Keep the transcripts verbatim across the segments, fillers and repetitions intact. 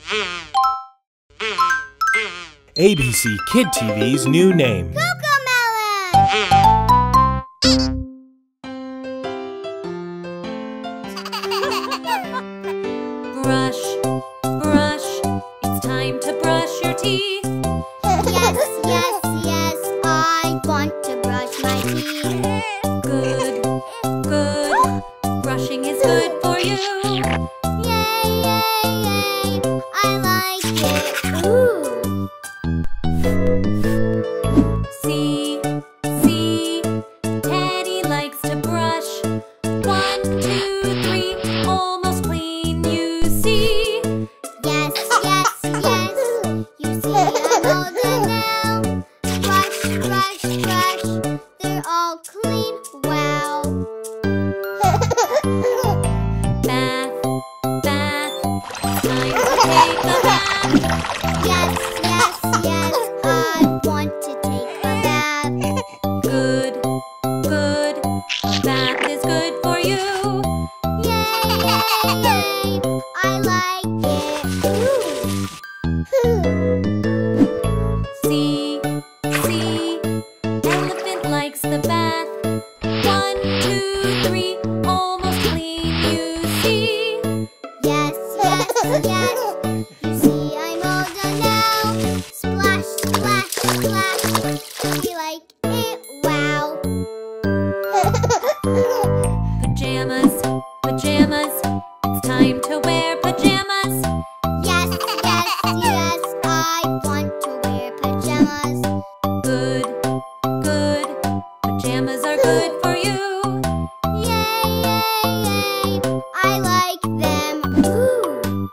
A B C Kid T V's new name. CoComelon! Brush, brush, it's time to brush your teeth. Yes, yes, yes, I want to brush my teeth. Good, good, brushing is good for you. Yay, yay, yay, I like it. Ooh. See, see, Teddy likes to brush. One, two, three, almost clean, you see. Yes, yes, yes, you see I'm older now. Brush, brush, brush, they're all clean, wow. Bath, bath, time to take a bath. Yes, yes, yes, I want to take a bath. Good, good, a bath is good for you. Yay, yay, yay, I like it. Ooh. See, see, elephant likes the bath. One, two, three, almost clean, you see. Yes, yes, yes, you see I'm older now. Splash, splash, splash, we like it, wow. Pajamas, pajamas, it's time to wear pajamas. Yes, yes, yes, I want to wear pajamas. Good, good, pajamas are good for you. Yay, yay, yay, I like them. Ooh.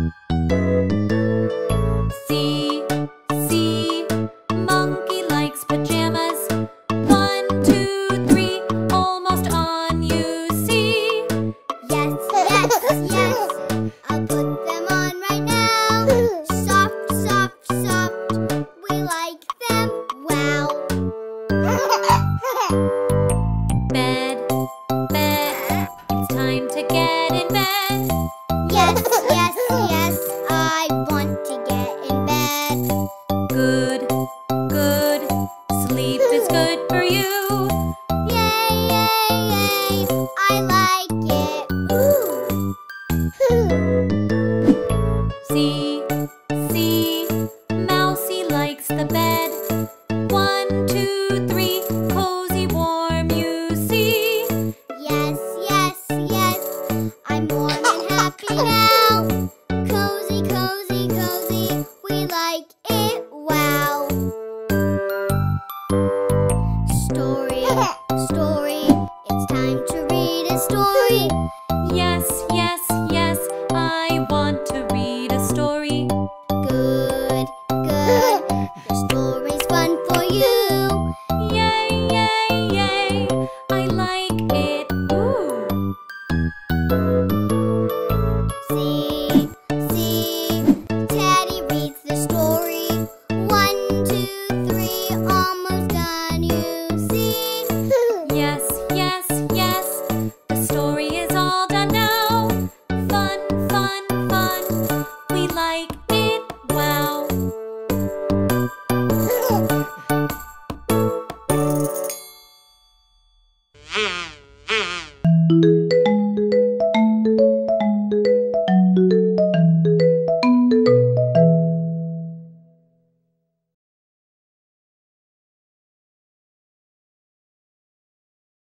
See, see, monkey likes pajamas. One, two, three, almost on, you see. Yes, yes, yes, I'll put them on right now. Soft, soft, soft, we like them, wow. Bed, bed, it's time to get in bed. Yes, yes, yes, I want to get in bed. Good, good, sleep is good for you. Yay, yay, yay, I like it. Ooh. See,